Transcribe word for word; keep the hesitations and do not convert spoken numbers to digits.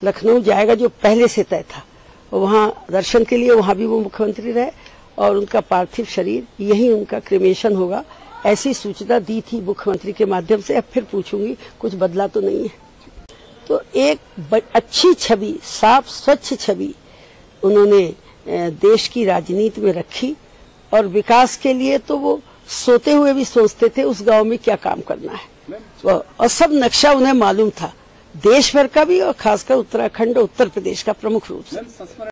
लखनऊ जाएगा, जो पहले से तय था। वहां दर्शन के लिए वहां भी वो मुख्यमंत्री रहे और उनका पार्थिव शरीर यही उनका क्रिमेशन होगा, ऐसी सूचना दी थी मुख्यमंत्री के माध्यम से। अब फिर पूछूंगी, कुछ बदला तो नहीं है। तो एक अच्छी छवि, साफ स्वच्छ छवि उन्होंने देश की राजनीति में रखी और विकास के लिए तो वो सोते हुए भी सोचते थे उस गांव में क्या काम करना है, और सब नक्शा उन्हें मालूम था, देश भर का भी और खासकर उत्तराखंड उत्तर प्रदेश का प्रमुख रूप से।